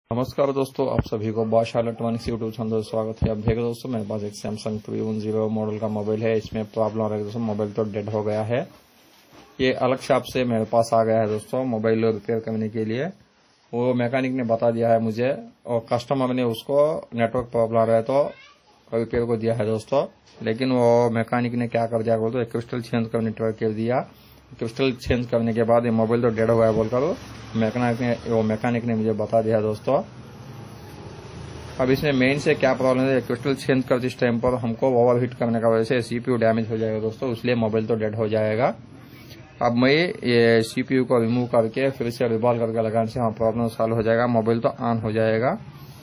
नमस्कार दोस्तों, आप सभी को बादशाह इलेक्ट्रॉनिक्स यूट्यूब चैनल में स्वागत है। अब देखो दोस्तों, मेरे पास एक सैमसंग 310 मॉडल का मोबाइल है। इसमें प्रॉब्लम आ रही है दोस्तों, मोबाइल तो डेड हो गया है। ये अलग शॉप से मेरे पास आ गया है दोस्तों, मोबाइल रिपेयर करने के लिए। वो मैकेनिक ने बता दिया है मुझे, और कस्टमर ने उसको नेटवर्क प्रॉब्लम आ रहा है तो रिपेयर को दिया है दोस्तों। लेकिन वो मैकेनिक ने क्या कर दिया बोलते, क्रिस्टल चेंज करने ट्राई कर दिया। क्रिस्टल चेंज करने के बाद ये मोबाइल तो डेड हो गया बोलकर मैकेनिक ने मुझे बता दिया दोस्तों। अब इसमें मेन से क्या प्रॉब्लम है, क्रिस्टल चेंज कर इस टाइम पर हमको ओवरहीट करने का वजह से सीपीयू डैमेज हो जाएगा दोस्तों, इसलिए मोबाइल तो डेड हो जाएगा। अब मैं ये सीपीयू को रिमूव करके फिर से रिवॉल्व करके लगाने से प्रॉब्लम सॉल्व हो जाएगा, मोबाइल तो ऑन हो जाएगा।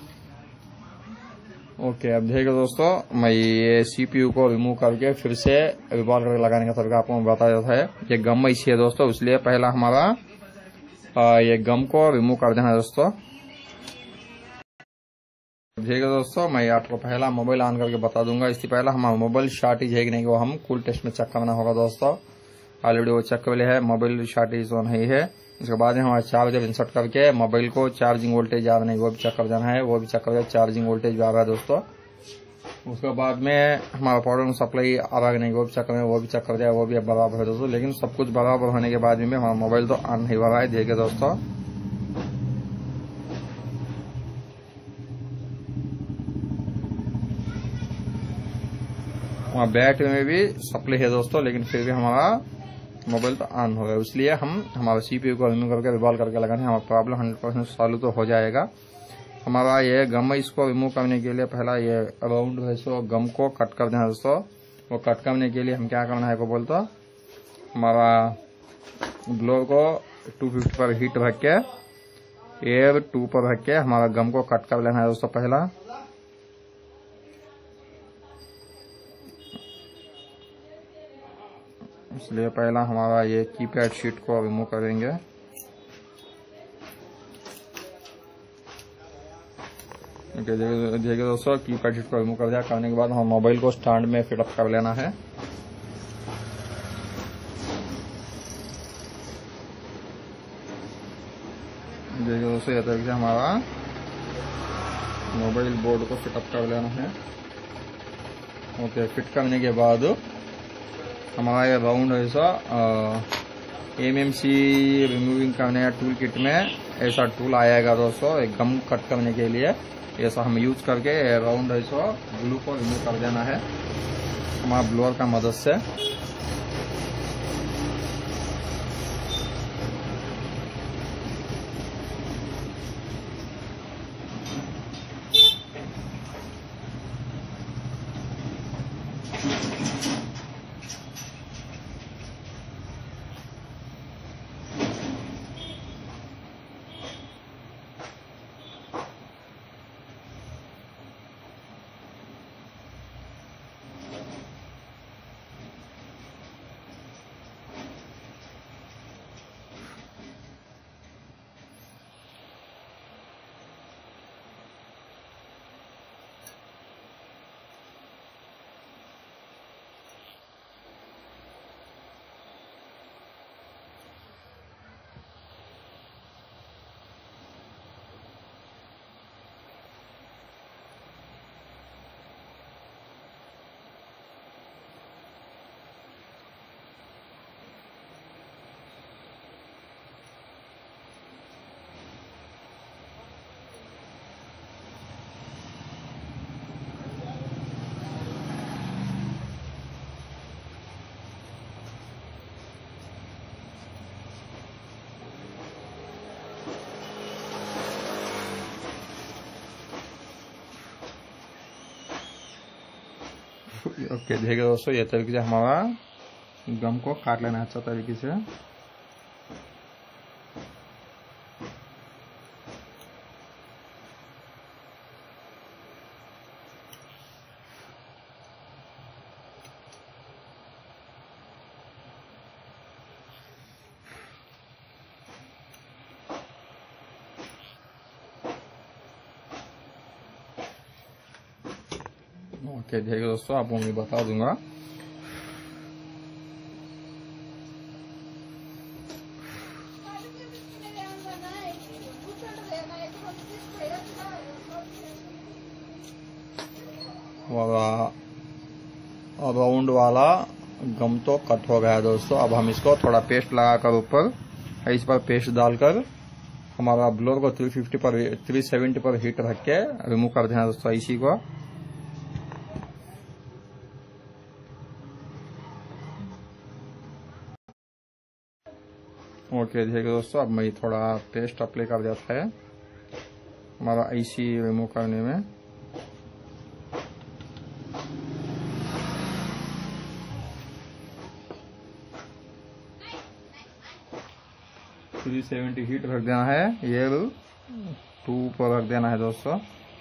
ओके, अब देखिए दोस्तों, मैं ये सीपीयू को रिमूव करके फिर से रिवॉल्व करके लगाने का तरीका आपको बता देता है। ये गम इसी है दोस्तों, इसलिए पहला हमारा ये गम को रिमूव कर देना है दोस्तों। ठीक है दोस्तों, मैं आपको पहला मोबाइल ऑन करके बता दूंगा। इससे पहला हमारा मोबाइल शॉर्टेज है कि नहीं वो हम कूल टेस्ट में चेक करना होगा दोस्तों। ऑलरेडी वो चेक कर है, मोबाइल शॉर्टेज तो नहीं है। इसके बाद हमारा चार्जर इंसर्ट करके मोबाइल को चार्जिंग वोल्टेज आ रहा नहीं वो भी चेक कर देना है, वो भी चेक कर चार्जिंग वोल्टेज भी आ रहा है दोस्तों। उसके बाद में हमारा पावर सप्लाई आ रहा है नहीं वो भी चेक करें, वो भी चेक कर दिया, वो भी बराबर है दोस्तों। लेकिन सब कुछ बराबर होने के बाद में हमारा मोबाइल तो ऑन नहीं हो रहा है। देखिए दोस्तों, वहाँ बैटरी में भी सप्लाई है दोस्तों, लेकिन फिर भी हमारा मोबाइल तो ऑन हो गया। इसलिए हम हमारा सीपीयू को रिमूव करके रिवॉल्व करके लगाने, हमारा प्रॉब्लम 100% सॉल्व तो हो जाएगा। हमारा ये गम इसको रिमूव करने के लिए पहला ये राउंड है सो गम को कट कर देना दोस्तों। वो कट करने के लिए हम क्या करना है को बोलते, हमारा ब्लोअर को 250 पर हीट रख के एयर 2 पर रख के हमारा गम को कट कर लेना है दोस्तों पहला। इसलिए पहला हमारा ये कीपैड शीट को रिमूव करेंगे। देखिए दोस्तों, कीपैड शीट को रिमूव कर दिया। करने के बाद हम मोबाइल को स्टैंड में फिट अप कर लेना है। देखिए दोस्तों, ये तरीके से हमारा मोबाइल बोर्ड को फिट अप कर लेना है। ओके, फिट करने के बाद हमारा ये राउंड ऐसा एमएमसी रिमूविंग करने का टूल किट में ऐसा टूल आएगा दोस्तों, एक गम कट करने के लिए। ऐसा हम यूज करके राउंड ऐसा ग्लू को रिमूव कर देना है हमारा ब्लोअर का मदद से। ओके, देखिए दोस्तों, ये तरीके से हमारा गम को काट लेना है अच्छा तरीके से। ओके, देखिए दोस्तों, आपको मैं बता दूंगा। राउंड वाला गम तो कट हो गया है दोस्तों। अब हम इसको थोड़ा पेस्ट लगाकर ऊपर इस पर पेस्ट डालकर हमारा ब्लोअर को 370 पर हीट रख के रिमूव कर देना दोस्तों इसी को। ओके देखिए दोस्तों, अब मैं थोड़ा पेस्ट अप्लाई कर देता है हमारा आईसी रिमूव करने में। थ्री 370 हीट रख देना है, ये 2 पर रख देना है दोस्तों।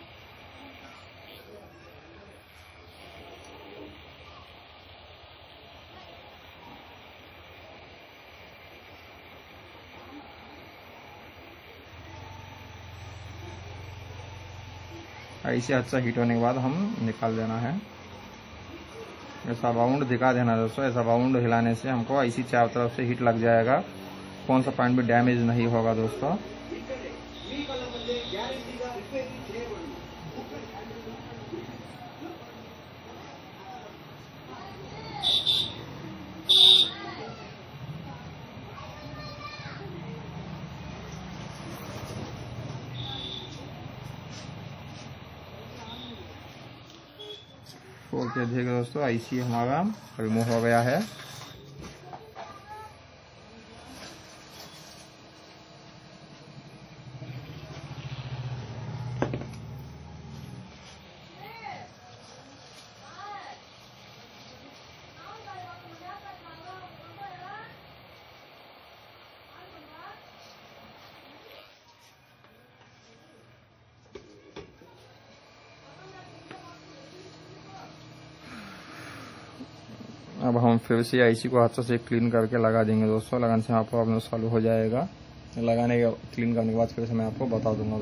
ऐसे अच्छा हीट होने के बाद हम निकाल देना है। ऐसा राउंड दिखा देना दोस्तों। ऐसा राउंड हिलाने से हमको ऐसी चारों तरफ से हीट लग जाएगा, कौन सा पॉइंट भी डैमेज नहीं होगा दोस्तों। ओके देखिए दोस्तों, आईसी हमारा रिमूव हो गया है। अब हम फिर से आईसी को हाथ से क्लीन करके लगा देंगे दोस्तों। लगाने से आपको प्रॉब्लम सॉल्व हो जाएगा। लगाने के क्लीन करने के बाद फिर से मैं आपको बता दूंगा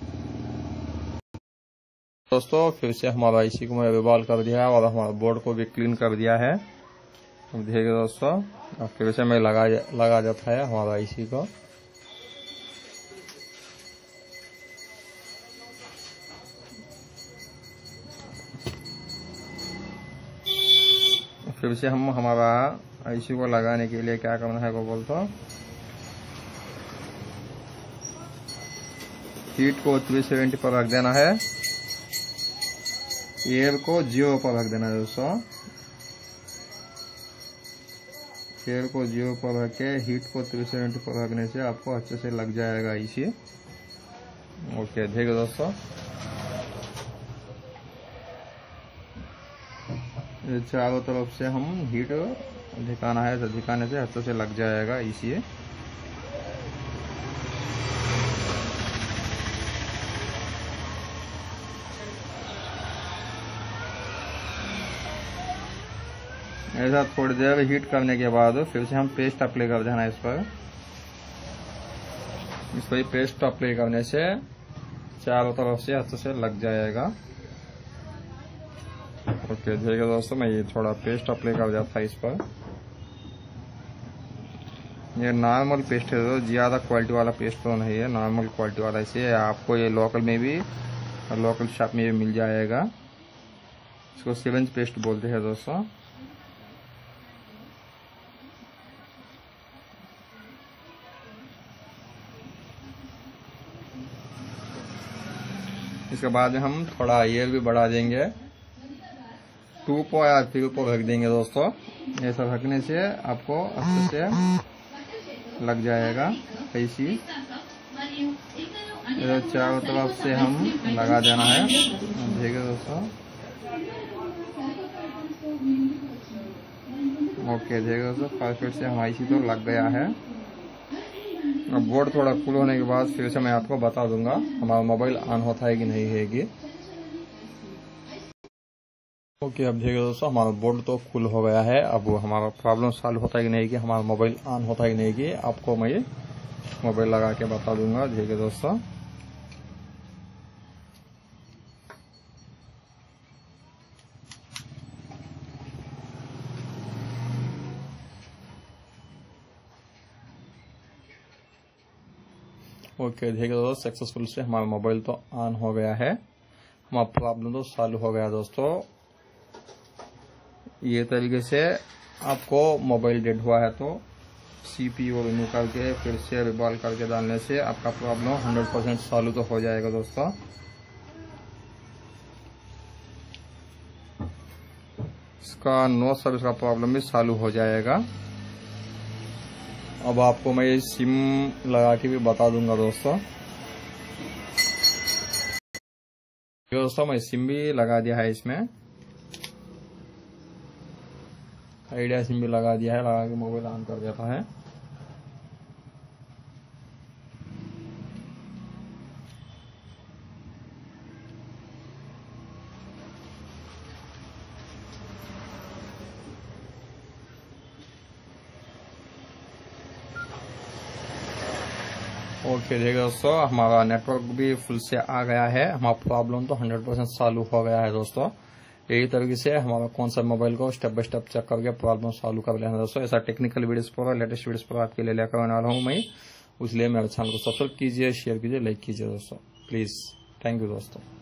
दोस्तों। फिर से हमारा आईसी को मैं रिवॉल्व कर दिया है और हमारा बोर्ड को भी क्लीन कर दिया है। अब देखिए दोस्तों, अब फिर से मैं लगा जाता है हमारा आईसी को। फिर से हम हमारा आईसी को लगाने के लिए क्या करना है वो बोलते, हीट को 370 पर रख देना है, एयर को 0 पर रख देना है दोस्तों। एयर को 0 पर रख के हीट को 370 पर रखने से आपको अच्छे से लग जाएगा आईसी। ओके देखिए दोस्तों, चारों तरफ से हम हीट दिखाना है, तो दिखाने से अच्छे से लग जाएगा इसी। ऐसा थोड़ी देर हीट करने के बाद फिर से हम पेस्ट अप्लाई कर देना इस पर पेस्ट अप्लाई करने से चारों तरफ से अच्छे से लग जाएगा। ओके देखिए दोस्तों, मैं ये थोड़ा पेस्ट अप्लाई कर देता है इस पर। ये नॉर्मल पेस्ट है तो ज़्यादा क्वालिटी वाला पेस्ट तो नहीं है, नॉर्मल क्वालिटी वाला। इसे आपको ये लोकल में भी लोकल शॉप में भी मिल जाएगा। इसको सिरिंज पेस्ट बोलते हैं दोस्तों। इसके बाद में हम थोड़ा एयर भी बढ़ा देंगे, 2 पो या 3 पो रख देंगे दोस्तों। ऐसा रखने से आपको अच्छे से लग जाएगा ऐसी। चारों तरफ से हम लगा देना है, देखिए दोस्तों। ओके देखिए दोस्तों, परफेक्ट से हमारी सी तो लग गया है। अब बोर्ड थोड़ा कूल होने के बाद फिर से मैं आपको बता दूंगा हमारा मोबाइल ऑन होता है कि नहीं है कि। ओके अब देखिए दोस्तों, हमारा बोर्ड तो फुल हो गया है। अब हमारा प्रॉब्लम सॉल्व होता है कि नहीं कि हमारा मोबाइल ऑन होता है कि नहीं कि आपको मैं मोबाइल लगा के बता दूंगा। देखिए दोस्तों, ओके देखिए दोस्तों, सक्सेसफुल से हमारा मोबाइल तो ऑन हो गया है। हमारा प्रॉब्लम तो सॉल्व हो गया दोस्तों। ये तरीके से आपको मोबाइल डेड हुआ है तो CPU रिमूव करके फिर से रिबॉल करके डालने से आपका प्रॉब्लम 100% सॉल्व तो हो जाएगा दोस्तों। इसका नो सर्विस का प्रॉब्लम भी सॉल्व हो जाएगा। अब आपको मैं सिम लगा के भी बता दूंगा दोस्तों। मैं सिम भी लगा दिया है, इसमें आइडिया सिम भी लगा दिया है, लगा के मोबाइल ऑन कर देता है। ओके देखिए दोस्तों, हमारा नेटवर्क भी फुल से आ गया है। हमारा प्रॉब्लम तो 100% सॉल्व हो गया है दोस्तों। यही तरीके से हमारा कौन सा मोबाइल को स्टेप बाय स्टेप चेक करके प्रॉब्लम सॉल्व कर लेना दोस्तों। ऐसा टेक्निकल वीडियोस पर लेटेस्ट वीडियोस पर आपके लिए लेकर आने वाला हूँ मैं, इसलिए मेरे चैनल को सब्सक्राइब कीजिए, शेयर कीजिए, लाइक कीजिए दोस्तों प्लीज। थैंक यू दोस्तों।